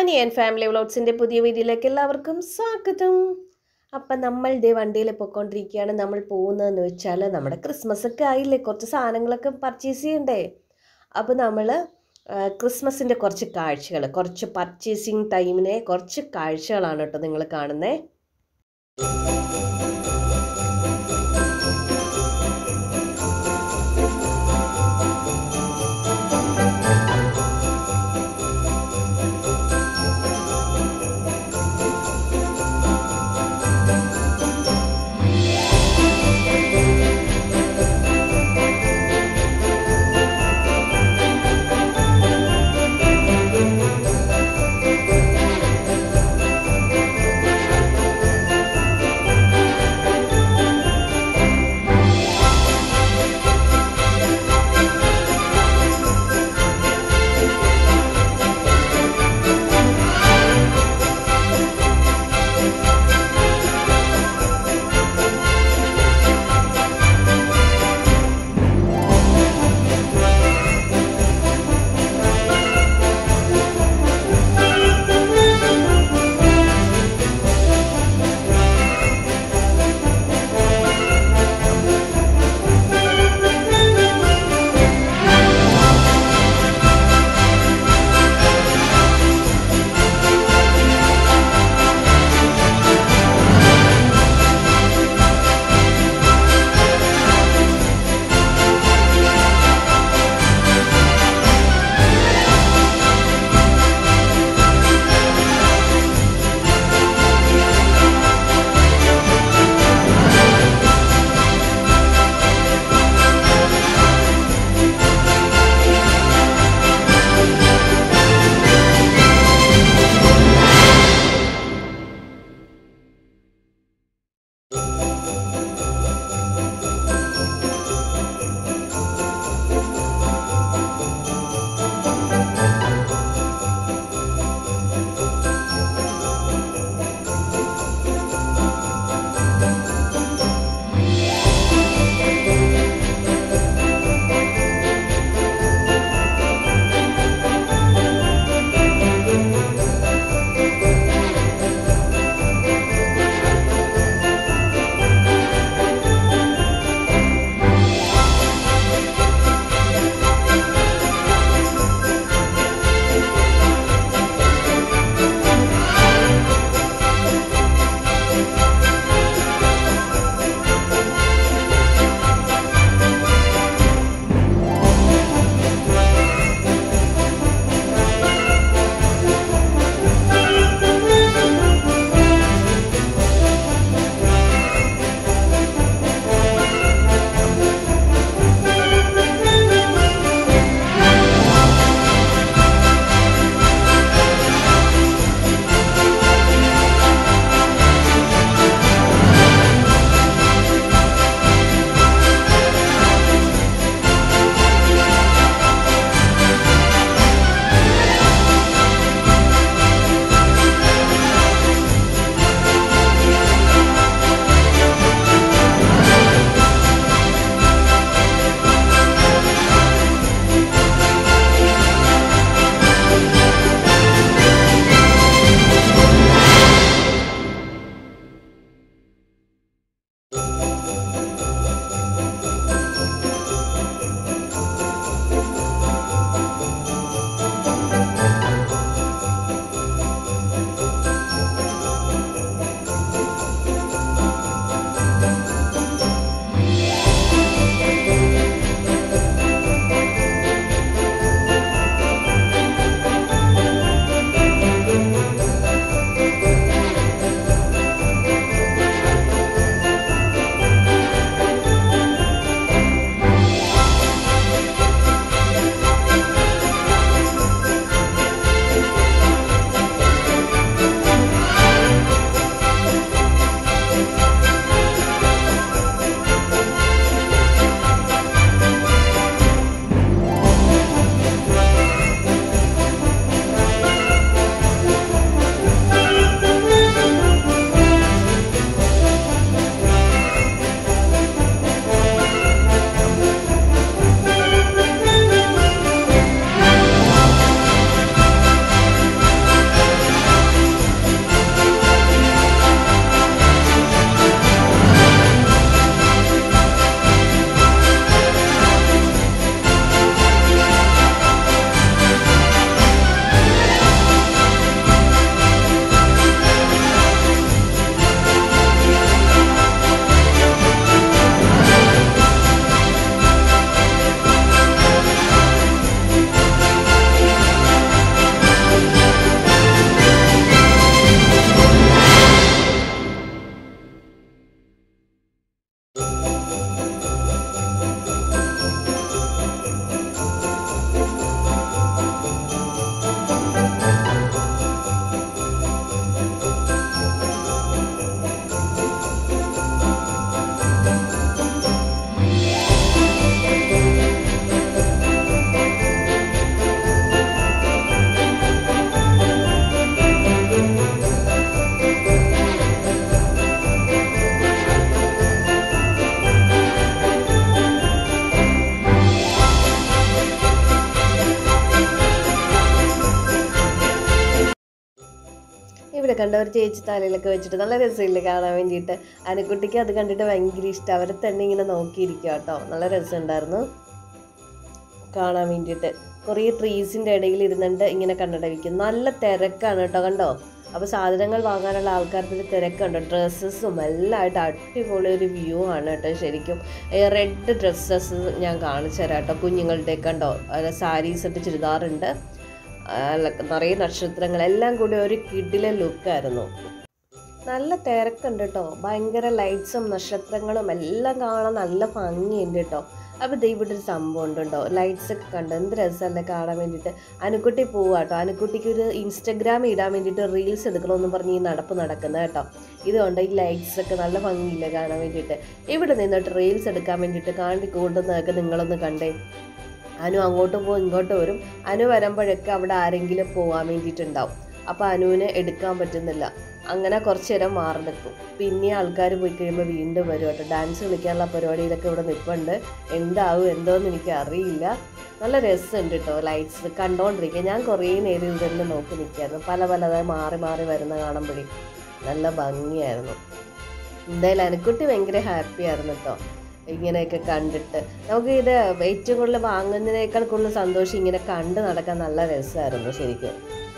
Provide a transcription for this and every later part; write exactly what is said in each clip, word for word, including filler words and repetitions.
Annie and family വ്ളോഗ്സിൻ്റെ പുതിയ വീഡിയോയിലേക്ക് എല്ലാവർക്കും സ്വാഗതം. അപ്പം നമ്മൾ ഇതേ വണ്ടിയിൽ പോയിക്കൊണ്ടിരിക്കുകയാണ്. നമ്മൾ പോകുന്നതെന്ന് വെച്ചാൽ നമ്മുടെ ക്രിസ്മസ് ഒക്കെ ആയില്ലേ, കുറച്ച് സാധനങ്ങളൊക്കെ പർച്ചേസ് ചെയ്യണ്ടേ. അപ്പോൾ നമ്മൾ ക്രിസ്മസിൻ്റെ കുറച്ച് കാഴ്ചകൾ, കുറച്ച് പർച്ചേസിങ് ടൈമിനെ കുറച്ച് കാഴ്ചകളാണ് കേട്ടോ നിങ്ങൾ കാണുന്നത്. പൂവൊക്കെ കണ്ട ഒരു ചേച്ചി തലയിലൊക്കെ വെച്ചിട്ട് നല്ല രസമില്ലേ കാണാൻ വേണ്ടിയിട്ട്. അനുക്കുട്ടിക്ക് അത് കണ്ടിട്ട് ഭയങ്കര ഇഷ്ടം. അവരെ തന്നെ ഇങ്ങനെ നോക്കിയിരിക്കുക കേട്ടോ. നല്ല രസമുണ്ടായിരുന്നു കാണാൻ വേണ്ടിയിട്ട്. കുറേ ട്രീസിൻ്റെ ഇടയിൽ ഇരുന്നിട്ട് ഇങ്ങനെ കണ്ണട വയ്ക്കും. നല്ല തിരക്കാണ് കേട്ടോ, കണ്ടോ. അപ്പോൾ സാധനങ്ങൾ വാങ്ങാനുള്ള ആൾക്കാർക്ക് തിരക്കുണ്ട്. ഡ്രസ്സസും എല്ലാം ആയിട്ട് അടിപൊളി ഒരു വ്യൂ ആണ് കേട്ടോ. ശരിക്കും റെഡ് ഡ്രസ്സസ് ഞാൻ കാണിച്ചു തരാം കേട്ടോ. കുഞ്ഞുങ്ങളുടെ കണ്ടോ, സാരീസ് ഇട്ട് ചുരിദാറുണ്ട്, നിറയെ നക്ഷത്രങ്ങൾ, എല്ലാം കൂടി ഒരു കിഡിലെ ലുക്കായിരുന്നു. നല്ല തിരക്കുണ്ട് കേട്ടോ. ഭയങ്കര ലൈറ്റ്സും നക്ഷത്രങ്ങളും എല്ലാം കാണാൻ നല്ല ഭംഗിയുണ്ട് കേട്ടോ. അപ്പോൾ ദേ ഇവിടെ ഒരു സംഭവം ഉണ്ട് കേട്ടോ. ലൈറ്റ്സൊക്കെ കണ്ടോ, എന്ത് രസമല്ലേ കാണാൻ വേണ്ടിയിട്ട്. അനുക്കുട്ടി പോവുക കേട്ടോ. അനുക്കുട്ടിക്ക് ഒരു ഇൻസ്റ്റഗ്രാമിൽ ഇടാൻ വേണ്ടിയിട്ട് റീൽസ് എടുക്കണമെന്ന് പറഞ്ഞ് ഈ നടപ്പ് നടക്കുന്നത് കേട്ടോ. ഇതുകൊണ്ട് ഈ ലൈറ്റ്സൊക്കെ നല്ല ഭംഗിയില്ല കാണാൻ വേണ്ടിയിട്ട്. ഇവിടെ നിന്നിട്ട് റീൽസ് എടുക്കാൻ വേണ്ടിയിട്ട് കാണ്ടി കൂടുന്നതൊക്കെ നിങ്ങളൊന്ന് കണ്ടേ. അനു അങ്ങോട്ട് പോകും ഇങ്ങോട്ട് വരും. അനു വരുമ്പോഴൊക്കെ അവിടെ ആരെങ്കിലും പോകാൻ വേണ്ടിയിട്ടുണ്ടാവും. അപ്പോൾ അനുവിന് എടുക്കാൻ പറ്റുന്നില്ല. അങ്ങനെ കുറച്ച് നേരം മാറി നിൽക്കും. പിന്നെ ആൾക്കാർ പോയി കഴിയുമ്പോൾ വീണ്ടും വരും കേട്ടോ. ഡാൻസ് കളിക്കാനുള്ള പരിപാടിയിലൊക്കെ ഇവിടെ നിൽപ്പുണ്ട്. എന്താവും എന്തോന്ന് എനിക്ക് അറിയില്ല. നല്ല രസമുണ്ട് കേട്ടോ. ലൈറ്റ്സ് കണ്ടുകൊണ്ടിരിക്കുക. ഞാൻ കുറേ നേരം ഇത് തന്നെ നോക്കി നിൽക്കുകയായിരുന്നു. പല പലതായി മാറി മാറി വരുന്ന കാണുമ്പോഴേ നല്ല ഭംഗിയായിരുന്നു. എന്തായാലും അനുക്കുട്ടി ഭയങ്കര ഹാപ്പി ആയിരുന്നു കേട്ടോ ഇങ്ങനെയൊക്കെ കണ്ടിട്ട്. നമുക്ക് ഇത് ഏറ്റവും കൂടുതൽ വാങ്ങുന്നതിനേക്കാൾ കൂടുതൽ സന്തോഷം ഇങ്ങനെ കണ്ട് നടക്കാൻ നല്ല രസമായിരുന്നു ശരിക്കും.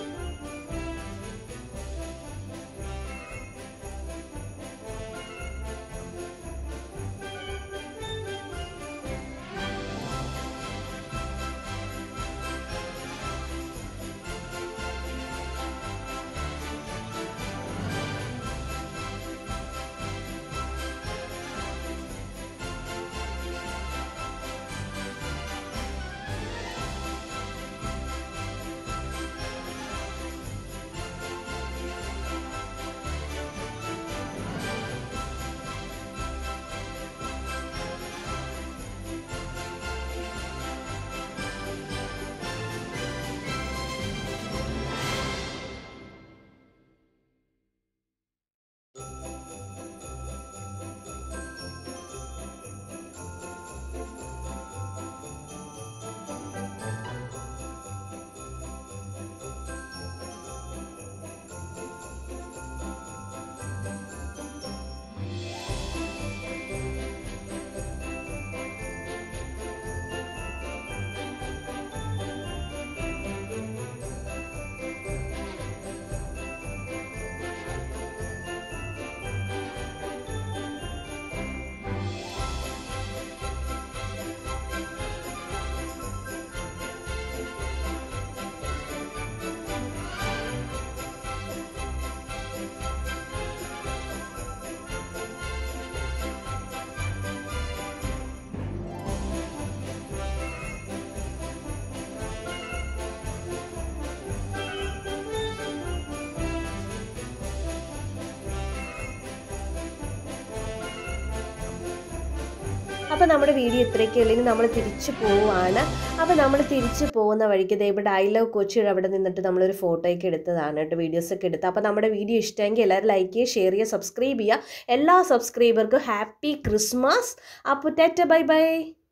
അപ്പോൾ നമ്മുടെ വീഡിയോ ഇത്രയൊക്കെ ഉള്ളൂ. ഇനി നമ്മൾ തിരിച്ചു പോവുകയാണ്. അപ്പോൾ നമ്മൾ തിരിച്ചു പോകുന്ന വഴിക്ക് ഇവിടെ ഐ ലവ് കൊച്ചിയുടെ അവിടെ നിന്നിട്ട് നമ്മളൊരു ഫോട്ടോയൊക്കെ എടുത്തതാണ് കേട്ടോ, വീഡിയോസൊക്കെ എടുത്ത്. അപ്പോൾ നമ്മുടെ വീഡിയോ ഇഷ്ടമെങ്കിൽ എല്ലാവരും ലൈക്ക് ചെയ്യുക, ഷെയർ ചെയ്യുക, സബ്സ്ക്രൈബ് ചെയ്യുക. എല്ലാ സബ്സ്ക്രൈബർക്കും ഹാപ്പി ക്രിസ്മസ്. അപ്പോൾ ടാറ്റ ബൈ ബൈ.